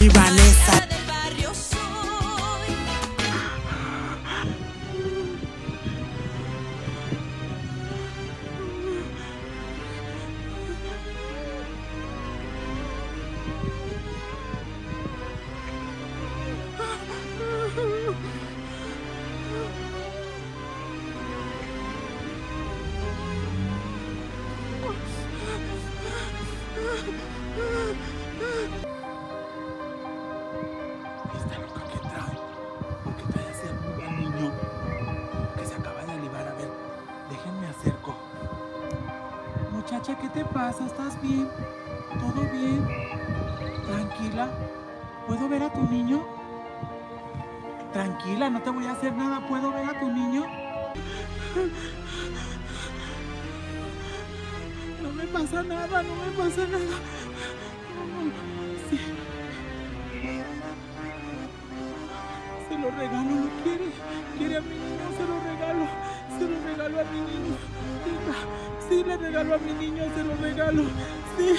Y Vanessa. Del barrio soy. Esta loca que trae, porque trae ese rumbo al niño que se acaba de alivar. A ver, déjenme acerco. Muchacha, ¿qué te pasa? ¿Estás bien? ¿Todo bien? ¿Tranquila? ¿Puedo ver a tu niño? Tranquila, no te voy a hacer nada. ¿Puedo ver a tu niño? No me pasa nada, no me pasa nada. Sí. Se lo regalo, ¿lo quiere? ¿Quiere a mi niño? Se lo regalo. Se lo regalo a mi niño. Venga. Sí, le regalo a mi niño, se lo regalo. Sí.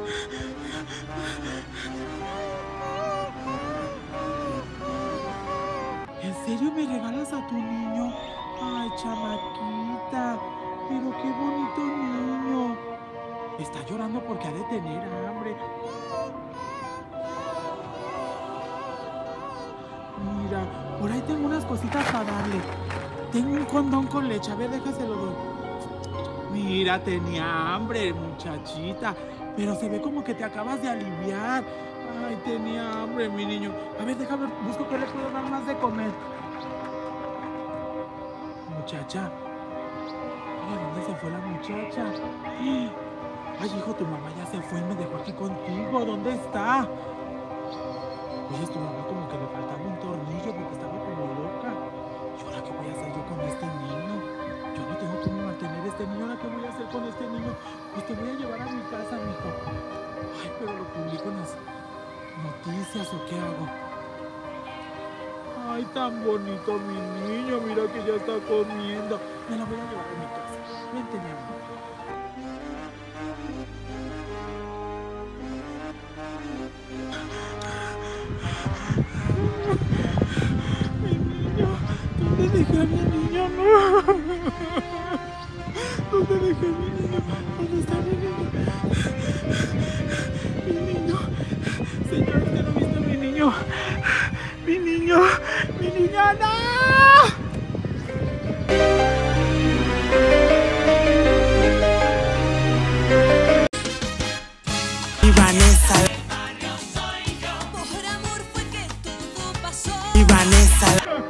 ¿En serio me regalas a tu niño? Ay, chamaquita. Pero qué bonito niño. Está llorando porque ha de tener hambre. Mira, por ahí tengo unas cositas para darle. Tengo un condón con leche. A ver, déjaselo doy. Mira, tenía hambre, muchachita. Pero se ve como que te acabas de aliviar. Ay, tenía hambre, mi niño. A ver, déjame, busco que le puedo dar más de comer. Muchacha. Oye, ¿dónde se fue la muchacha? Ay, hijo, tu mamá ya se fue y me dejó aquí contigo. ¿Dónde está? Oye, tu mamá como que le faltaba un tornillo porque estaba como loca. ¿Y ahora qué voy a hacer yo con este niño? Yo no tengo cómo mantener este niño. ¿Ahora qué voy a hacer con este niño? Pues te voy a llevar a mi casa, mijo. Ay, pero lo publico en las noticias o qué hago. Ay, tan bonito mi niño. Mira que ya está comiendo. Me lo voy a llevar a mi casa. Vente, mi amor. ¿Dónde dejé a mi niño? No. ¿Dónde dejé a mi niño? ¿Dónde está mi niño? Mi niño. Señor, usted no ha visto a mi niño. Mi niño. Mi niño, no. Y Vanessa. Por amor fue que todo pasó. Y Vanessa.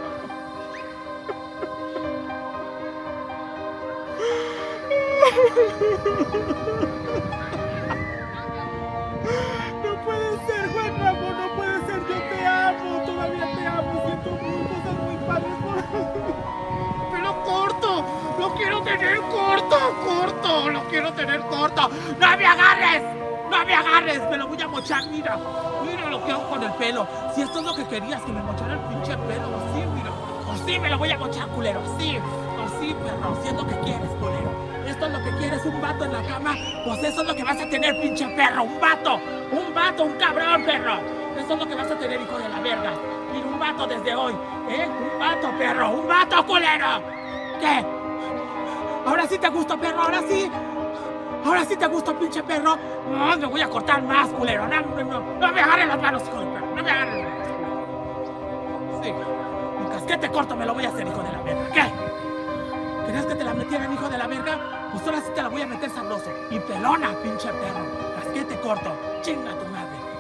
No puede ser, Juan Ramón, no puede ser. Yo te amo, todavía te amo. Siento cosas muy padres por... Pero corto, lo quiero tener corto, lo quiero tener corto. ¡No me agarres! ¡No me agarres! Me lo voy a mochar, mira. Mira lo que hago con el pelo. Si esto es lo que querías, que me mochara el pinche pelo. Así, mira. Así me lo voy a mochar, culero. Así, así, perro. Si es lo que quieres, culero. Esto es lo que quieres, un vato en la cama. Pues eso es lo que vas a tener, pinche perro. Un vato, un cabrón, perro. Eso es lo que vas a tener, hijo de la verga. Mira, un vato desde hoy, ¿eh? Un vato, perro. Un vato, culero. ¿Qué? ¿Ahora sí te gusta, perro? ¿Ahora sí? ¿Ahora sí te gusta, pinche perro? No, me voy a cortar más, culero. No me agarren las manos, hijo de perro. No me agarren las manos. Sí. Un casquete corto me lo voy a hacer, hijo de la verga. ¿Qué? ¿Querías que te la metieran, hijo de la verga? Pues ahora sí te la voy a meter sabroso. Y pelona, pinche perro. Casquete corto. Chinga tu madre.